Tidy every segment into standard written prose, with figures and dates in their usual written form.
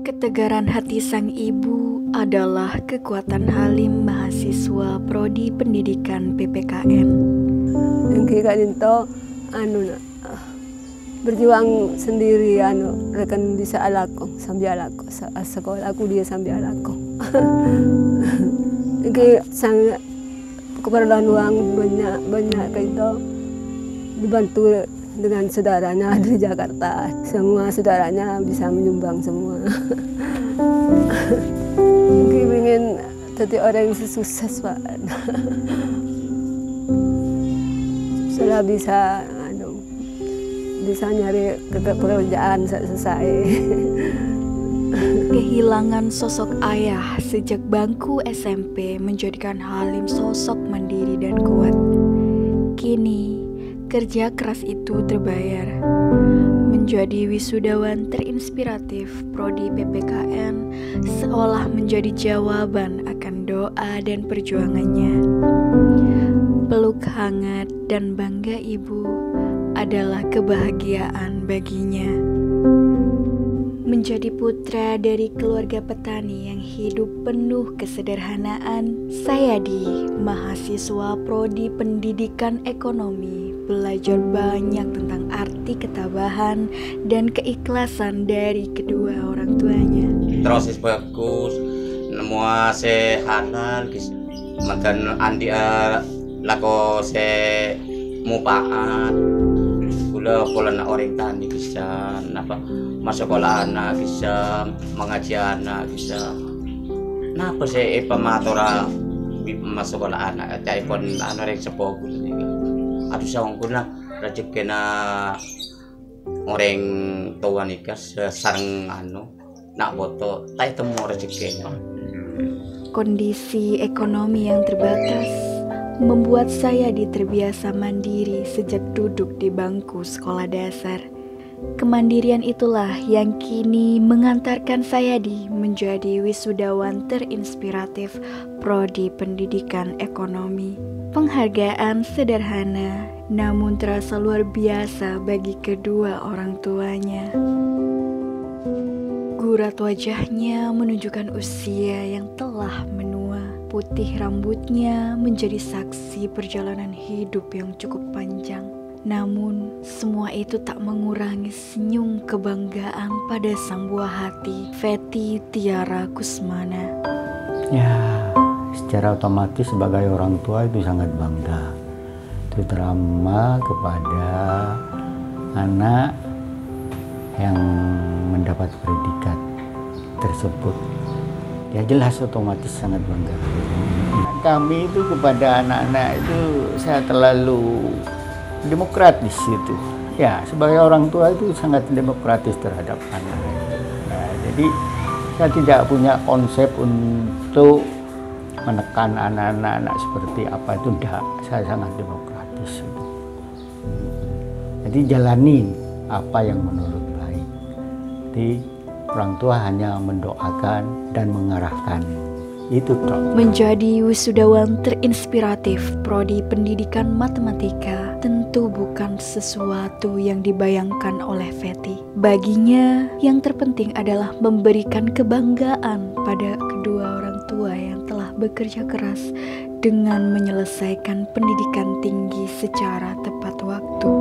Ketegaran hati sang ibu adalah kekuatan halim mahasiswa Prodi Pendidikan PPKN. Engki kak dinto berjuang sendiri rekan bisa alako sambil alako sekolah aku dia sambil alako. Engki sangat keperluan uang banyak kayak itu dibantu dengan saudaranya di Jakarta. Semua saudaranya bisa menyumbang semua. Mungkin ingin jadi orang yang sukses, Pak. Setelah bisa nyari pekerjaan selesai. Kehilangan sosok ayah sejak bangku SMP menjadikan Halim sosok mandiri dan kuat. Kini kerja keras itu terbayar. Menjadi wisudawan terinspiratif Prodi PPKN seolah menjadi jawaban akan doa dan perjuangannya. Peluk hangat dan bangga ibu adalah kebahagiaan baginya. Menjadi putra dari keluarga petani yang hidup penuh kesederhanaan, Sayadi, mahasiswa Prodi Pendidikan Ekonomi, belajar banyak tentang arti ketabahan dan keikhlasan dari kedua orang tuanya. Proses bagus, semua sehalal, mantan andi lako se mupaat, gula pola na orang tani bisa apa masuk sekolah anak bisa mengaji anak bisa. Napa se pamatora masuk sekolah anak cai pon orang sepuh ni. Aduh sawang kuna rezeki na orang tua nikah sarang nak boto tai temu rezekinya. Kondisi ekonomi yang terbatas membuat Sayadi terbiasa mandiri sejak duduk di bangku sekolah dasar. Kemandirian itulah yang kini mengantarkan Sayadi menjadi wisudawan terinspiratif Prodi Pendidikan Ekonomi. Penghargaan sederhana namun terasa luar biasa bagi kedua orang tuanya. Gurat wajahnya menunjukkan usia yang telah menua. Putih rambutnya menjadi saksi perjalanan hidup yang cukup panjang. Namun, semua itu tak mengurangi senyum kebanggaan pada sang buah hati, Fety Tiara Kusmana. Ya, secara otomatis sebagai orang tua itu sangat bangga. Terutama kepada anak yang mendapat predikat tersebut. Ya jelas otomatis sangat bangga. Kami itu kepada anak-anak itu saya terlalu demokratis itu. Ya sebagai orang tua itu sangat demokratis terhadap anak. Nah, jadi saya tidak punya konsep untuk menekan anak-anak seperti apa itu tidak. Saya sangat demokratis. Jadi jalani apa yang menurut baik. Jadi orang tua hanya mendoakan dan mengarahkan. Itu toh. Menjadi wisudawan terinspiratif Prodi Pendidikan Matematika tentu bukan sesuatu yang dibayangkan oleh Fety. Baginya yang terpenting adalah memberikan kebanggaan pada kedua orang tua yang telah bekerja keras dengan menyelesaikan pendidikan tinggi secara tepat waktu.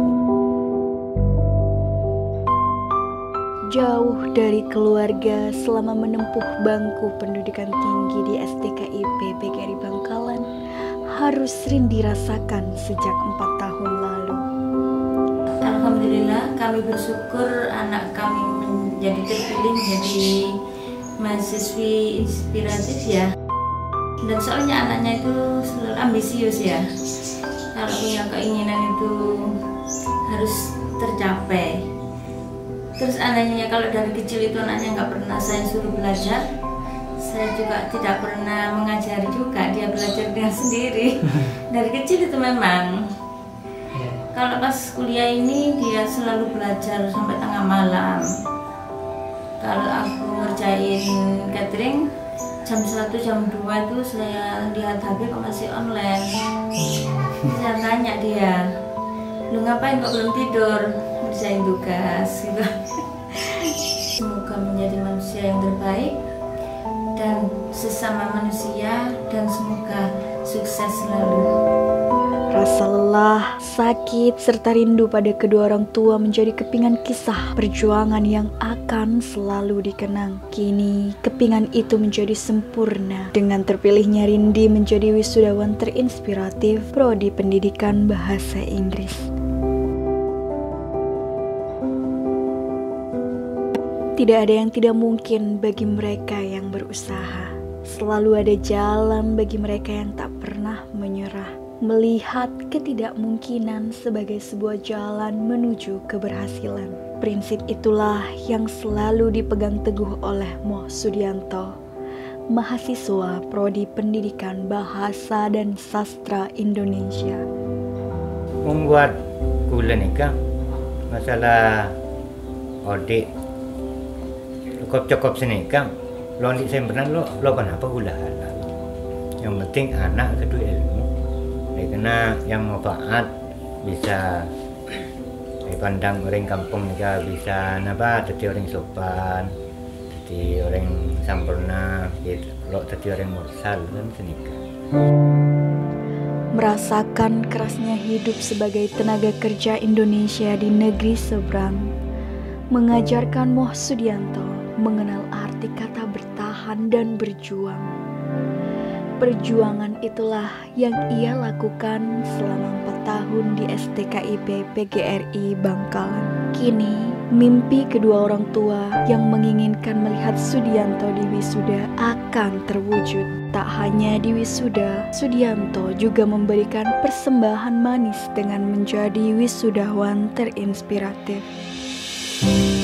Jauh dari keluarga selama menempuh bangku pendidikan tinggi di STKIP PGRI Bangkalan harus sering dirasakan sejak 4 tahun lalu. Alhamdulillah kami bersyukur anak kami menjadi terpilih menjadi mahasiswi inspiratif ya. Dan soalnya anaknya itu selalu ambisius ya. Kalau punya keinginan itu harus tercapai. Terus anaknya kalau dari kecil itu anaknya nggak pernah saya suruh belajar, saya juga tidak pernah mengajari juga, dia belajar dengan sendiri. Dari kecil itu memang. Kalau pas kuliah ini dia selalu belajar sampai tengah malam. Kalau aku ngerjain catering jam 1 jam 2 itu saya lihat HP kok masih online. Saya tanya dia, lu ngapain kok belum tidur? Ngerjain tugas gitu. Semoga menjadi manusia manusia yang terbaik dan sesama manusia, dan semoga sukses selalu. Rasa lelah, sakit, serta rindu pada kedua orang tua menjadi kepingan kisah perjuangan yang akan selalu dikenang. Kini, kepingan itu menjadi sempurna dengan terpilihnya Rindi menjadi wisudawan terinspiratif Prodi Pendidikan Bahasa Inggris. Tidak ada yang tidak mungkin bagi mereka yang berusaha. Selalu ada jalan bagi mereka yang tak pernah menyerah. Melihat ketidakmungkinan sebagai sebuah jalan menuju keberhasilan. Prinsip itulah yang selalu dipegang teguh oleh Moh Sudianto, mahasiswa Prodi Pendidikan Bahasa dan Sastra Indonesia. Membuat gula nikah, masalah odik, cukup senikah, lo di semperan lo kenapa gula halal? Yang penting anak kedua ilmu. Karena yang manfaat bisa dipandang orang kampung juga bisa jadi orang sopan, jadi orang sempurna, kalau jadi orang mursal kan senikah. Merasakan kerasnya hidup sebagai tenaga kerja Indonesia di negeri seberang, mengajarkan Moh Sudianto mengenal arti kata bertahan dan berjuang. Perjuangan itulah yang ia lakukan selama 4 tahun di STKIP PGRI Bangkalan. Kini, mimpi kedua orang tua yang menginginkan melihat Sudianto di wisuda akan terwujud. Tak hanya di wisuda, Sudianto juga memberikan persembahan manis dengan menjadi wisudawan terinspiratif.